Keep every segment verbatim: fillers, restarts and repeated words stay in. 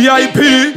V I P.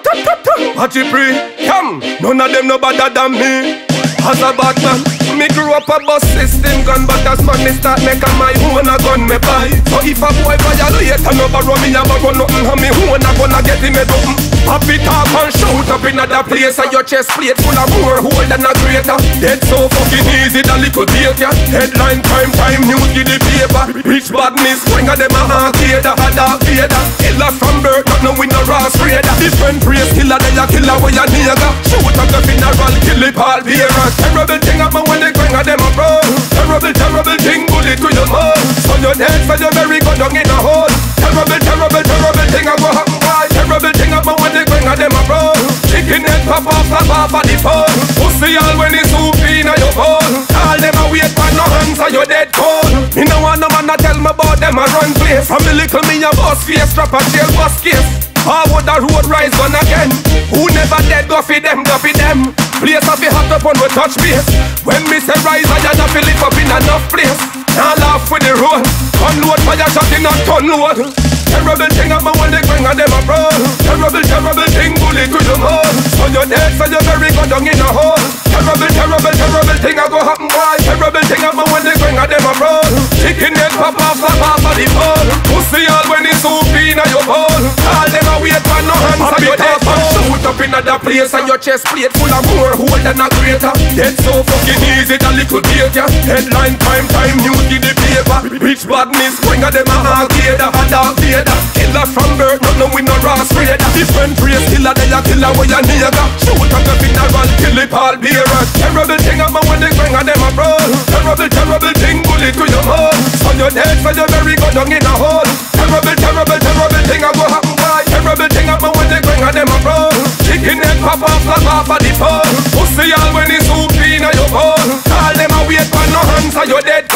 Watch it free. Come, none of them no better than me. As a bad man, me grew up a bus system gun, but as man me start make a my own a gun me buy. So if a boy violate and no borrow me a borrow nothing, and me own a gonna get him a something. Pop it up and shoot up in another place, and your chest plate full of more hole than a greater. Dead so fucking easy, the little data. Headline time time news give the paper. Rich badness, swing of them a arcade, a dark vader. Killer from birth, not no win no Ross Raider. Different race killer, they a killer with a nigga. Shoot up the funeral, kill it all bearers. Terrible thing about when they bring a them a bro. Terrible, terrible thing, bullet to your mouth. So you're dead, so you're very good down in a hole. Terrible, terrible, terrible thing I go happen by. Terrible thing about when they bring a them a bro. Chicken head pop off, pop off of the phone. Pussy all when it's soup in your bowl. All them a wait for no hands, so you're dead cold. Me no want no man to tell me about them a run place. From the little me a boss face, strap a jail boss case. Forward the road rise on again. Who never dead, go for them, go for them. Place of the hot up on we touch base. When me say rise, I just fill it up in enough place. Now laugh with the road. Unload fire shot in a ton load. Terrible thing about when they bring a them a bro. Terrible, terrible thing, bullet to your mouth. So you're dead, so you're very good down in a hole. Terrible, terrible, terrible thing I go happen by. Terrible thing about when they bring a them a bro. Chicken head pop off, pop off of the pole. Pussy all when it's soup in a your bowl. All them a wait for no hands, so you're dead cold. Shoot up in another place and your chest plate full of more hole than a greater. Dead so fucking easy, the little data. Headline time time news give the paper. Rich badness, bring a them a arcade, a dark vader. Killer from birth, not no win no Ross Raider. Different race killer, they a killer with a nigga. Shoot up the funeral, kill it all bearers. Terrible thing about when they bring a them a bro. Terrible, terrible thing, bullet to your mouth. So you're dead, so you're very good down in a hole. Terrible, terrible, terrible thing I go happen by. Terrible thing about when they bring a them a bro. Chicken head pop off, pop off of the phone. Pussy all when it's soup in a your bowl. All them a wait for no hands, so you're dead.